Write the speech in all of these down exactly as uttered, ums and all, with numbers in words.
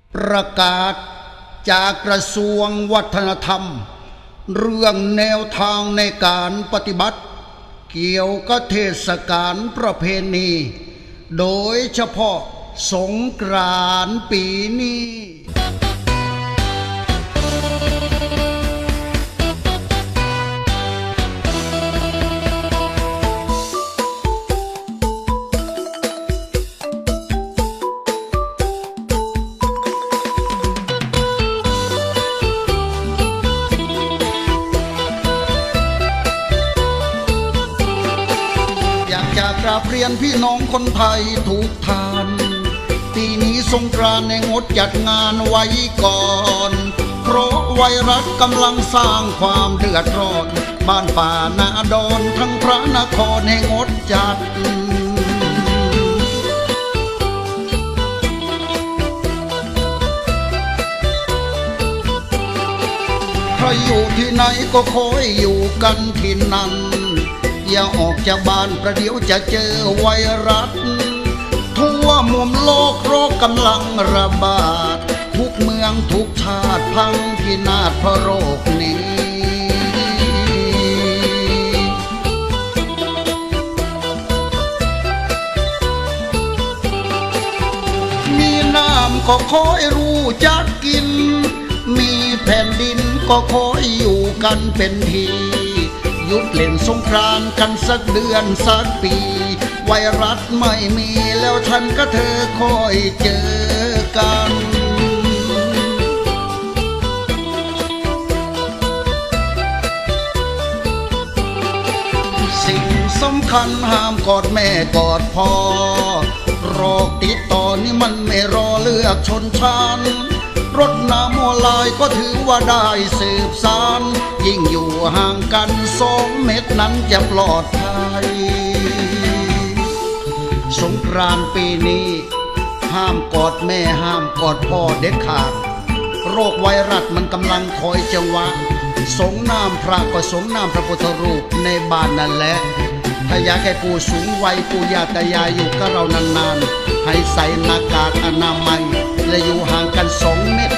ประกาศจากกระทรวงวัฒนธรรมเรื่องแนวทางในการปฏิบัติเกี่ยวกับเทศกาลประเพณีโดยเฉพาะสงกรานต์ปีนี้กราบเรียนพี่น้องคนไทยทุกท่านปีนี้สงกรานต์ในงดจัดงานไว้ก่อนเพราะไวรัสกำลังสร้างความเดือดร้อนบ้านป่านาดอนทั้งพระนครในงดจัดใครอยู่ที่ไหนก็ขอให้อยู่กันที่นั่นอย่าออกจากบ้านประเดี๋ยวจะเจอไวรัสทั่วมุมโลกโรคกำลังระบาดทุกเมืองทุกชาติพังพินาศเพราะโรคนี้มีน้ำก็ขอให้รู้จักกินมีแผ่นดินก็ขอให้อยู่กันเป็นทีหยุดเล่นสงกรานต์กันสักเดือนสักปีไวรัสไม่มีแล้วฉันก็เธอคอยเจอกันสิ่งสำคัญห้ามกอดแม่กอดพ่อโรคติดต่อนี่มันไม่รอเลือกชนชั้นรถน้ำหัวลายก็ถือว่าได้สืบสานยิ่งอยู่ห่างกันสองเมตรนั้นจะปลอดภัยสงกรานต์ปีนี้ห้ามกอดแม่ห้ามกอดพ่อเด็ดขาดโรคไวรัสมันกำลังคอยจังหวะสงน้ำพระก็สงน้ำพระพุทธรูปในบ้านนั่นแหละถ้าอยากให้ผู้สูงวัยปู่ย่าตายายอยู่กับเรานานๆให้ใส่หน้ากากอนามัยและอยู่ห่างกันสองเมตร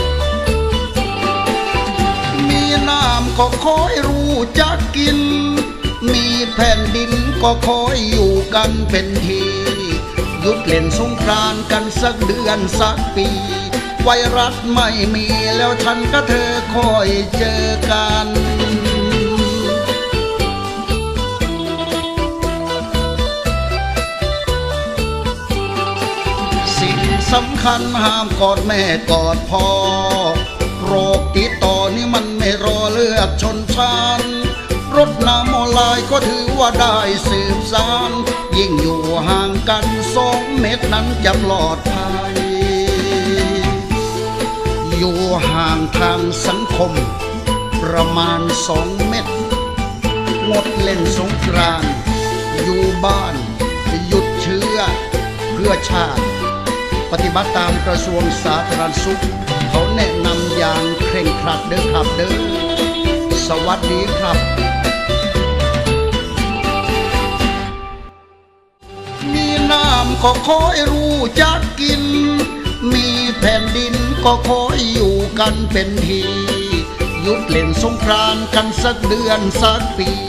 มีน้ำก็ขอให้รู้จักกินมีแผ่นดินก็ขอให้อยู่กันเป็นทีหยุดเล่นสงกรานต์กันสักเดือนสักปีไวรัสไม่มีแล้วฉันก็เธอคอยเจอกันสำคัญห้ามกอดแม่กอดพ่อโรคติดต่อนี่มันไม่รอเลือกชนชั้นรถน้ำออนไลน์ก็ถือว่าได้สืบสานยิ่งอยู่ห่างกันสองเมตรนั้นจะปลอดภัยอยู่ห่างทางสังคมประมาณสองเมตรงดเล่นสงกรานต์อยู่บ้านหยุดเชื้อเพื่อชาติปฏิบัติตามกระทรวงสาธารณสุขเขาแนะนำอย่างเคร่งครัดเด้อครับเด้อสวัสดีครับมีน้ำก็ขอให้รู้จักกินมีแผ่นดินก็ขอให้อยู่กันเป็นทีหยุดเล่นสงกรานต์กันสักเดือนสักปี